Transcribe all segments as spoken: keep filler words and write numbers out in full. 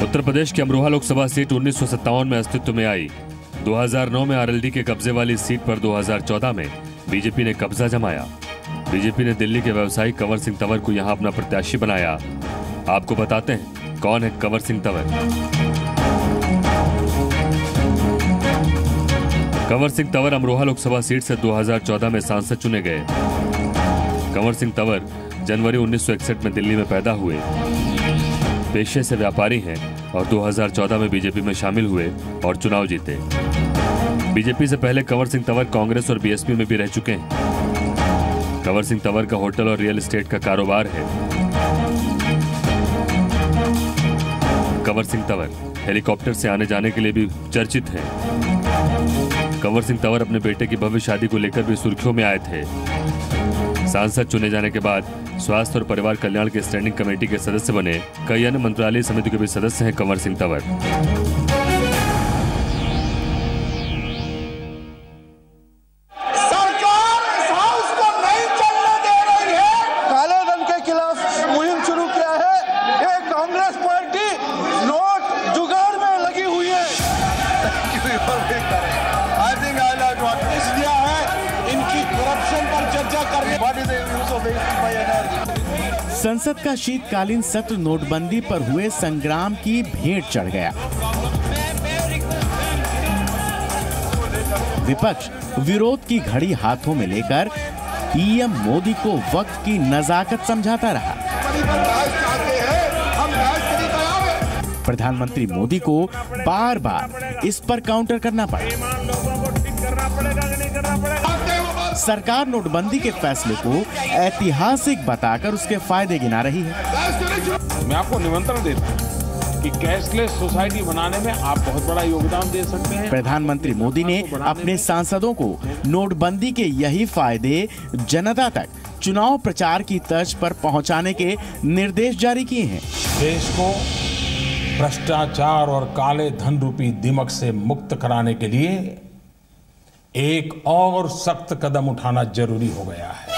उत्तर प्रदेश की अमरोहा लोकसभा सीट उन्नीस सौ सत्तावन में अस्तित्व में आई। दो हज़ार नौ में आरएलडी के कब्जे वाली सीट पर दो हज़ार चौदह में बीजेपी ने कब्जा जमाया। बीजेपी ने दिल्ली के व्यवसायी कंवर सिंह तंवर को यहां अपना प्रत्याशी बनाया। आपको बताते हैं कौन है कंवर सिंह तंवर। कंवर सिंह तंवर अमरोहा लोकसभा सीट से दो हज़ार चौदह में सांसद चुने गए। कंवर सिंह तंवर जनवरी उन्नीस सौ इकसठ में दिल्ली में पैदा हुए। पेशे से व्यापारी हैं और दो हज़ार चौदह में बीजेपी में शामिल हुए और चुनाव जीते। बीजेपी से पहले कंवर सिंह तंवर कांग्रेस और बीएसपी में भी रह चुके हैं। कंवर सिंह तंवर का होटल और रियल एस्टेट का कारोबार है। कंवर सिंह तंवर हेलीकॉप्टर से आने जाने के लिए भी चर्चित हैं। कंवर सिंह तंवर अपने बेटे की भव्य शादी को लेकर भी सुर्खियों में आए थे। सांसद चुने जाने के बाद स्वास्थ्य और परिवार कल्याण के स्टैंडिंग कमेटी के सदस्य बने। कई अन्य मंत्रालय समिति के भी सदस्य हैं कंवर सिंह तंवर। सरकार इस हाउस को नहीं चलने दे रही है। काले धन के खिलाफ मुहिम शुरू किया है। ये कांग्रेस पार्टी नोट जुगाड़ में लगी हुई है। I think I like what is दिया है। इनकी करप्शन पर चर्चा कर रही है। What is the use of wasting my energy. संसद का शीतकालीन सत्र नोटबंदी पर हुए संग्राम की भेंट चढ़ गया। विपक्ष विरोध की घड़ी हाथों में लेकर पीएम मोदी को वक्त की नजाकत समझाता रहा। प्रधानमंत्री मोदी को बार बार इस पर काउंटर करना पड़ा। सरकार नोटबंदी के फैसले को ऐतिहासिक बताकर उसके फायदे गिना रही है। मैं आपको निमंत्रण देता हूं कि कैशलेस सोसाइटी बनाने में आप बहुत बड़ा योगदान दे सकते हैं। प्रधानमंत्री मोदी ने अपने सांसदों को नोटबंदी के यही फायदे जनता तक चुनाव प्रचार की तर्ज पर पहुंचाने के निर्देश जारी किए हैं। देश को भ्रष्टाचार और काले धन रूपी दिमक से मुक्त कराने के लिए एक और सख्त कदम उठाना जरूरी हो गया है।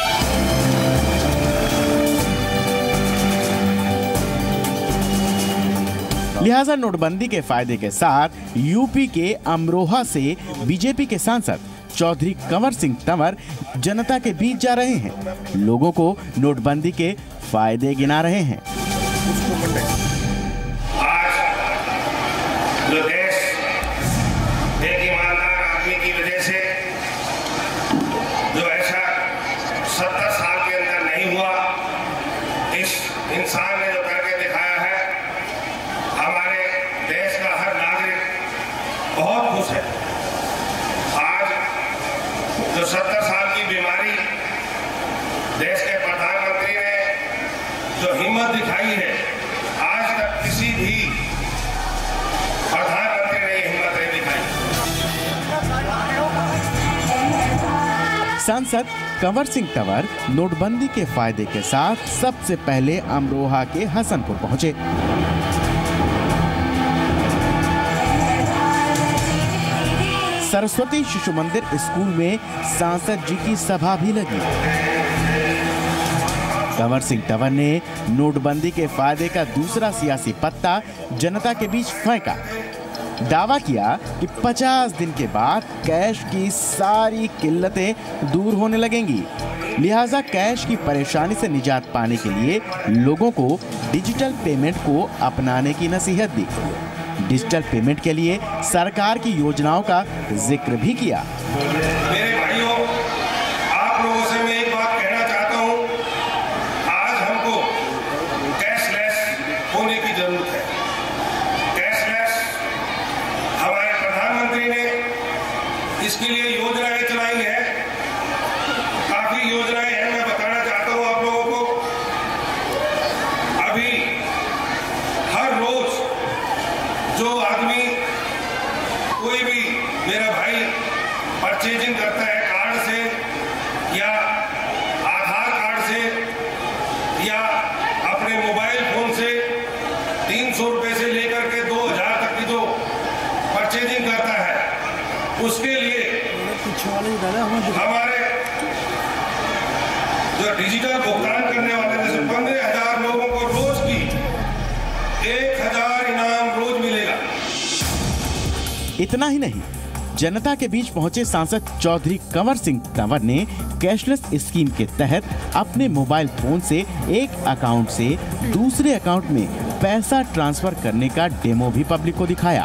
लिहाजा नोटबंदी के फायदे के साथ यूपी के अमरोहा से बीजेपी के सांसद चौधरी कंवर सिंह तंवर जनता के बीच जा रहे हैं। लोगों को नोटबंदी के फायदे गिना रहे हैं। जो देश एक ईमानदार आदमी की वजह से जो ऐसा सत्तर साल के अंदर नहीं हुआ, इस इंसान ने जो करके दिखाया है, हमारे देश का हर नागरिक बहुत खुश है। आज जो सत्तर साल की बीमारी देश के प्रधानमंत्री ने जो हिम्मत दिखाई है, आज तक किसी भी प्रधानमंत्री ने हिम्मत नहीं दिखाई। सांसद कंवर सिंह तंवर नोटबंदी के फायदे के साथ सबसे पहले अमरोहा के हसनपुर पहुंचे। सरस्वती शिशु मंदिर स्कूल में सांसद जी की सभा भी लगी। कंवर सिंह तंवर ने नोटबंदी के फायदे का दूसरा सियासी पत्ता जनता के बीच फेंका। दावा किया कि पचास दिन के बाद कैश की सारी किल्लतें दूर होने लगेंगी। लिहाजा कैश की परेशानी से निजात पाने के लिए लोगों को डिजिटल पेमेंट को अपनाने की नसीहत दी। डिजिटल पेमेंट के लिए सरकार की योजनाओं का जिक्र भी किया। मेरे भाइयों, आप लोगों से मैं एक बात कहना चाहता हूं, आज हमको कैशलेस होने की जरूरत है। कैशलेस हमारे प्रधानमंत्री ने इसके लिए योजनाएं चलाई है। काफी योजनाएं हैं, मैं बताना चाहता हूं आप लोगों को। अभी हर रोज जो आदमी, कोई भी मेरा भाई परचेजिंग करता है कार्ड से या आधार कार्ड से या अपने मोबाइल फोन से, तीन सौ रुपए से लेकर के दो हजार तक की जो परचेजिंग करता है, उसके लिए हमारे जो डिजिटल भुगतान करने वाले जैसे पंद्रह हजार लोगों को रोज की एक हजार इनाम रोज इतना ही नहीं, जनता के बीच पहुंचे सांसद चौधरी कंवर सिंह तंवर ने कैशलेस स्कीम के तहत अपने मोबाइल फोन से एक अकाउंट से दूसरे अकाउंट में पैसा ट्रांसफर करने का डेमो भी पब्लिक को दिखाया।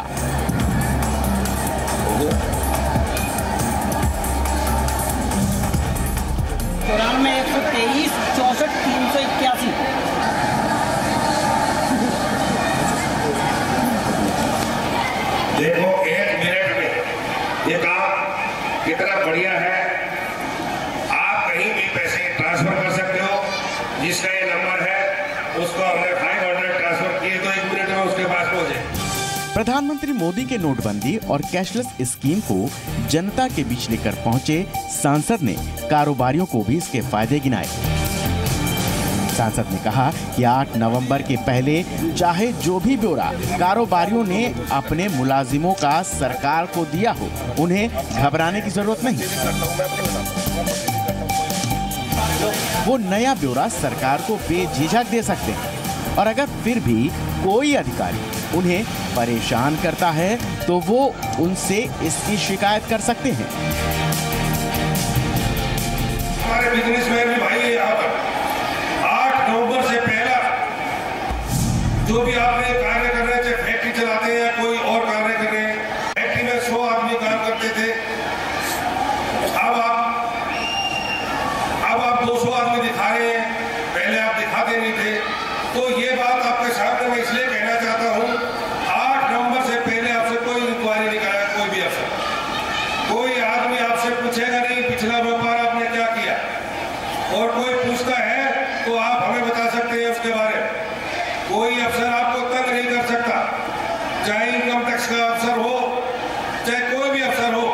चौरानवे एक सौ तेईस चौसठ तीन सौ इक्यासी। देखो एक मिनट में ये काम कितना बढ़िया है। आप कहीं भी पैसे ट्रांसफर कर सकते हो। जिसका ये नंबर है उसको हमने फाइव हंड्रेड ट्रांसफर किए तो एक मिनट में उसके पास पहुंचे। प्रधानमंत्री मोदी के नोटबंदी और कैशलेस स्कीम को जनता के बीच लेकर पहुंचे सांसद ने कारोबारियों को भी इसके फायदे गिनाए। सांसद ने कहा कि आठ नवंबर के पहले चाहे जो भी ब्यौरा कारोबारियों ने अपने मुलाजिमों का सरकार को दिया हो, उन्हें घबराने की जरूरत नहीं। वो नया ब्यौरा सरकार को बेझिझक दे सकते हैं और अगर फिर भी कोई अधिकारी उन्हें परेशान करता है तो वो उनसे इसकी शिकायत कर सकते हैं। हमारे बिजनेसमैन भी भाई यहाँ पर आठ नवंबर से पहला जो भी आपने कार्य कर रहे थे, फैक्ट्री चलाते हैं या कोई और कार्य कर रहे हैं, फैक्ट्री में सौ आदमी काम करते थे, अब आप अब आप दो सौ आदमी दिखा रहे हैं, पहले आप दिखाते नहीं थे। तो ये बात आपके सामने मैं इसलिए कहना चाहता हूँ, आठ नवंबर से पहले आपसे कोई इंक्वायरी नहीं कराया, कोई भी अफसर, कोई आदमी आपसे पूछेगा नहीं पिछला व्यापार आपने क्या किया, और कोई पूछता है तो आप हमें बता सकते हैं उसके बारे में। कोई अफसर आपको तंग नहीं कर सकता, चाहे इनकम टैक्स का अफसर हो, चाहे कोई भी अफसर हो।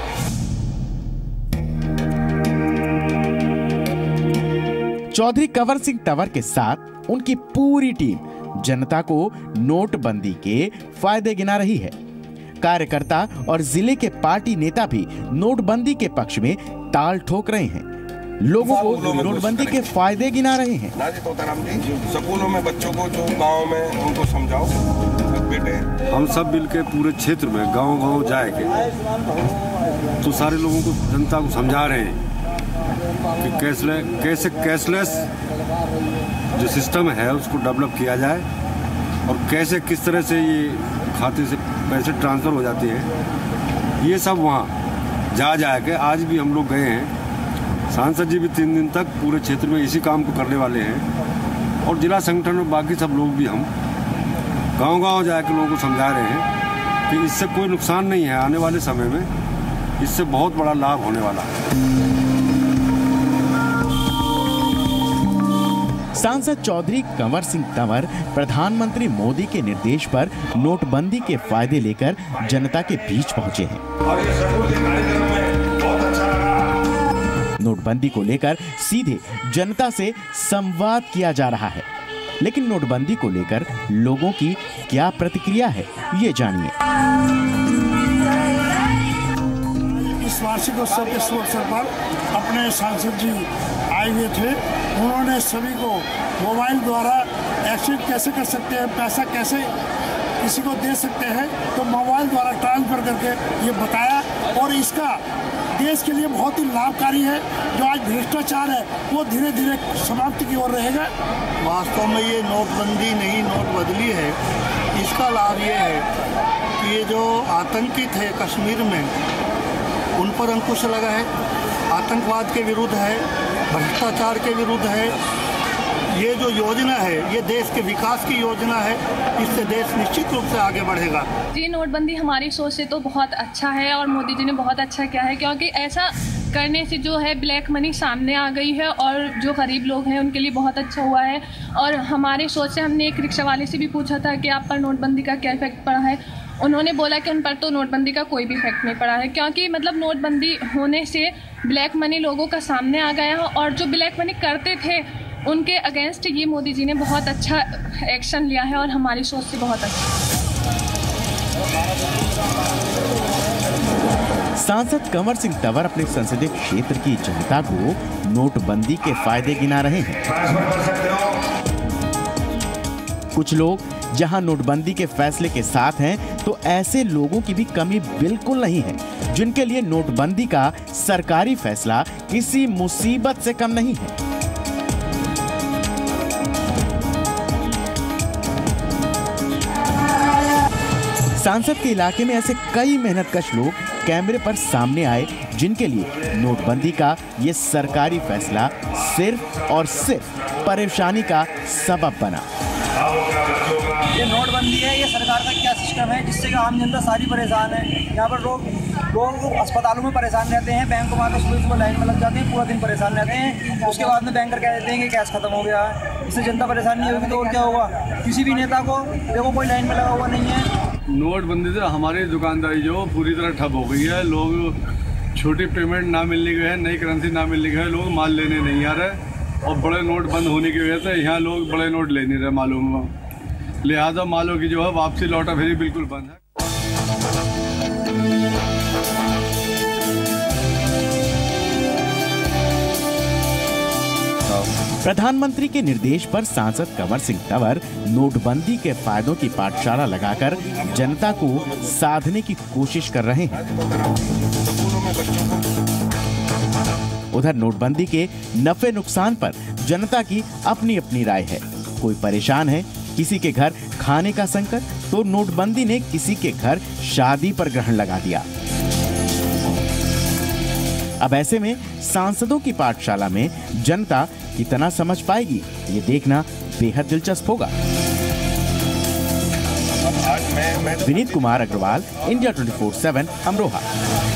चौधरी कंवर सिंह तंवर के साथ उनकी पूरी टीम जनता को नोटबंदी के फायदे गिना रही है। कार्यकर्ता और जिले के पार्टी नेता भी नोटबंदी के पक्ष में ताल ठोक रहे हैं, लोगों को नोटबंदी के फायदे गिना रहे हैं। स्कूलों में बच्चों को जो गांव में उनको समझाओ बेटे। हम सब मिलके पूरे क्षेत्र में गांव गांव जाएंगे तो सारे लोगों को, जनता को समझा रहे हैं कि कैशलेस कैसे कैशलेस जो सिस्टम है उसको डेवलप किया जाए और कैसे किस तरह से ये खाते से पैसे ट्रांसफर हो जाते हैं, ये सब वहाँ जा जा के आज भी हम लोग गए हैं। सांसद जी भी तीन दिन तक पूरे क्षेत्र में इसी काम को करने वाले हैं और जिला संगठन और बाकी सब लोग भी हम गांव गांव जाके लोगों को समझा रहे हैं कि इससे कोई नुकसान नहीं है, आने वाले समय में इससे बहुत बड़ा लाभ होने वाला है। सांसद चौधरी कंवर सिंह तंवर प्रधानमंत्री मोदी के निर्देश पर नोटबंदी के फायदे लेकर जनता के बीच पहुंचे हैं। नोटबंदी को लेकर सीधे जनता से संवाद किया जा रहा है, लेकिन नोटबंदी को लेकर लोगों की क्या प्रतिक्रिया है, ये जानिए। इस वार्षिक उत्सव के शुभ अवसर पर अपने सांसद जी आए हुए थे। उन्होंने सभी को मोबाइल द्वारा एक्सचेंज कैसे कर सकते हैं, पैसा कैसे किसी को दे सकते हैं, तो मोबाइल द्वारा ट्रांसफर करके ये बताया और इसका देश के लिए बहुत ही लाभकारी है। जो आज भ्रष्टाचार है वो धीरे धीरे समाप्ति की ओर रहेगा। वास्तव में ये नोटबंदी नहीं नोट बदली है। इसका लाभ ये है कि ये जो आतंकी थे कश्मीर में, उन पर अंकुश लगा है, आतंकवाद के विरुद्ध है, भ्रष्टाचार के विरुद्ध है। ये जो योजना है ये देश के विकास की योजना है, इससे देश निश्चित रूप से आगे बढ़ेगा। जी नोटबंदी हमारी सोच से तो बहुत अच्छा है और मोदी जी ने बहुत अच्छा किया है, क्योंकि ऐसा करने से जो है ब्लैक मनी सामने आ गई है और जो गरीब लोग हैं उनके लिए बहुत अच्छा हुआ है। और हमारी सोच से हमने एक रिक्शा वाले से भी पूछा था कि आप पर नोटबंदी का क्या इफेक्ट पड़ा है, उन्होंने बोला कि उन पर तो नोटबंदी का कोई भी इफेक्ट नहीं पड़ा है, क्योंकि मतलब नोटबंदी होने से ब्लैक मनी लोगों का सामने आ गया है और जो ब्लैक मनी करते थे उनके अगेंस्ट ये मोदी जी ने बहुत अच्छा एक्शन लिया है और हमारी सोच से बहुत अच्छा। सांसद कंवर सिंह तंवर अपने संसदीय क्षेत्र की जनता को नोटबंदी के फायदे गिना रहे हैं। कुछ लोग जहां नोटबंदी के फैसले के साथ हैं, तो ऐसे लोगों की भी कमी बिल्कुल नहीं है जिनके लिए नोटबंदी का सरकारी फैसला किसी मुसीबत से कम नहीं है। सांसद के इलाके में ऐसे कई मेहनतकश लोग कैमरे पर सामने आए जिनके लिए नोटबंदी का ये सरकारी फैसला सिर्फ और सिर्फ परेशानी का सबब बना। ये नोटबंदी है, ये सरकार का क्या सिस्टम है जिससे कि आम जनता सारी परेशान है। यहाँ पर लोग लोग अस्पतालों में परेशान रहते हैं, बैंक में आकर सुबह सुबह लाइन में लग जाते हैं, पूरा दिन परेशान रहते हैं। उसके बाद में बैंकर कह देते हैं कि कैश खत्म हो गया है। इससे जनता परेशान नहीं होगी तो और क्या होगा। किसी भी नेता को देखो कोई लाइन में लगा हुआ नहीं है। नोटबंदी से हमारी दुकानदारी जो पूरी तरह ठप हो गई है। लोग छोटी पेमेंट ना मिलने की वजह से, नई करेंसी ना मिलने की वजह से लोग माल लेने नहीं आ रहे, और बड़े नोट बंद होने की वजह से यहाँ लोग बड़े नोट ले नहीं रहे मालूम। लिहाजा मालों की जो है वापसी लौटा फेरी बिल्कुल बंद है। प्रधानमंत्री के निर्देश पर सांसद कंवर सिंह तंवर नोटबंदी के फायदों की पाठशाला लगाकर जनता को साधने की कोशिश कर रहे हैं। उधर नोटबंदी के नफे नुकसान पर जनता की अपनी अपनी राय है। कोई परेशान है, किसी के घर खाने का संकट, तो नोटबंदी ने किसी के घर शादी पर ग्रहण लगा दिया। अब ऐसे में सांसदों की पाठशाला में जनता कितना समझ पाएगी, ये देखना बेहद दिलचस्प होगा। Vineet Kumar Agrawal, India twenty four seven, Amroha.